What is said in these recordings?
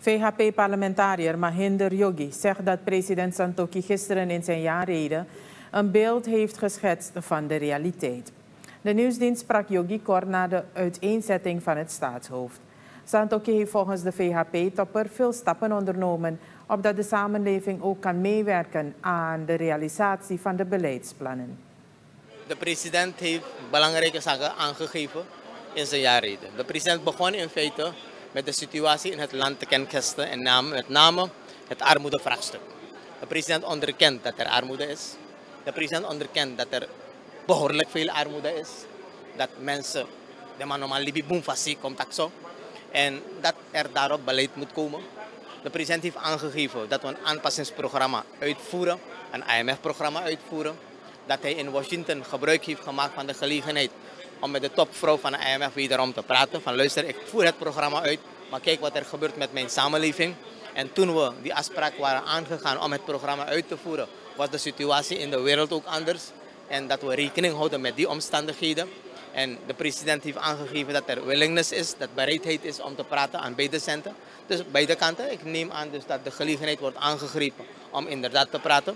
VHP-parlementariër Mahinder Yogi zegt dat president Santokhi gisteren in zijn jaarrede een beeld heeft geschetst van de realiteit. De nieuwsdienst sprak Yogi kort na de uiteenzetting van het staatshoofd. Santokhi heeft volgens de VHP-topper veel stappen ondernomen, opdat de samenleving ook kan meewerken aan de realisatie van de beleidsplannen. De president heeft belangrijke zaken aangegeven in zijn jaarrede. De president begon in feite met de situatie in het land te kentesten en met name het armoedevraagstuk. De president onderkent dat er armoede is. De president onderkent dat er behoorlijk veel armoede is. Dat mensen, de man normaal libi boom fasi komt zo. En dat er daarop beleid moet komen. De president heeft aangegeven dat we een aanpassingsprogramma uitvoeren, een IMF-programma uitvoeren. Dat hij in Washington gebruik heeft gemaakt van de gelegenheid om met de topvrouw van de IMF wederom te praten. Van luister, ik voer het programma uit, maar kijk wat er gebeurt met mijn samenleving. En toen we die afspraak waren aangegaan om het programma uit te voeren, was de situatie in de wereld ook anders. En dat we rekening houden met die omstandigheden. En de president heeft aangegeven dat er willingness is, dat bereidheid is om te praten aan beide kanten. Dus beide kanten. Ik neem aan dus dat de gelegenheid wordt aangegrepen om inderdaad te praten.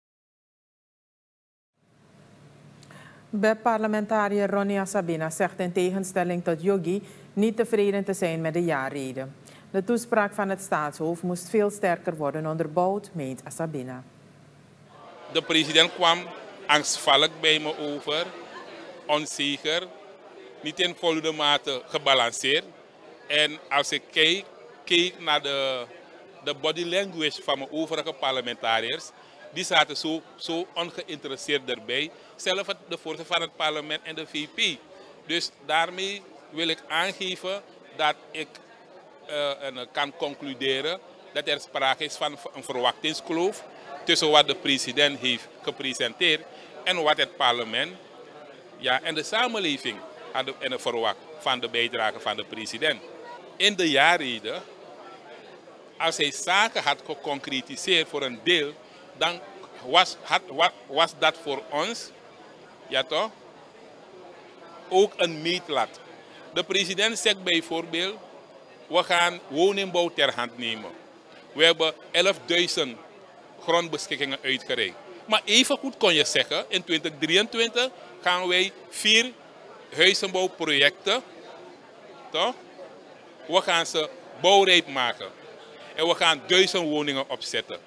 BEP-parlementariër Ronnie Asabina zegt in tegenstelling tot Yogi niet tevreden te zijn met de jaarrede. De toespraak van het staatshoofd moest veel sterker worden onderbouwd, meent Asabina. De president kwam angstvallig bij me over, onzeker, niet in voldoende mate gebalanceerd. En als ik keek naar de body language van mijn overige parlementariërs, die zaten zo ongeïnteresseerd erbij. Zelfs de voorzitter van het parlement en de VP. Dus daarmee wil ik aangeven dat ik kan concluderen dat er sprake is van een verwachtingskloof tussen wat de president heeft gepresenteerd en wat het parlement en de samenleving hadden verwacht van de bijdrage van de president. In de jaarrede, als hij zaken had geconcretiseerd voor een deel, dan was dat voor ons, ja toch, ook een meetlat. De president zegt bijvoorbeeld, we gaan woningbouw ter hand nemen. We hebben 11.000 grondbeschikkingen uitgereikt. Maar evengoed kon je zeggen, in 2023 gaan wij 4 huizenbouwprojecten, toch? We gaan ze bouwrijp maken. En we gaan 1000 woningen opzetten.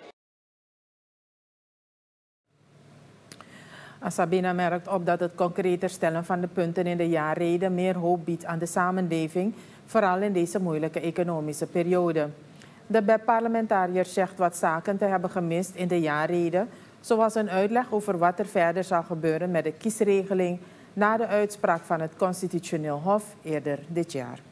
Asabina merkt op dat het concreter stellen van de punten in de jaarrede meer hoop biedt aan de samenleving, vooral in deze moeilijke economische periode. De BEP-parlementariër zegt wat zaken te hebben gemist in de jaarrede, zoals een uitleg over wat er verder zal gebeuren met de kiesregeling na de uitspraak van het Constitutioneel Hof eerder dit jaar.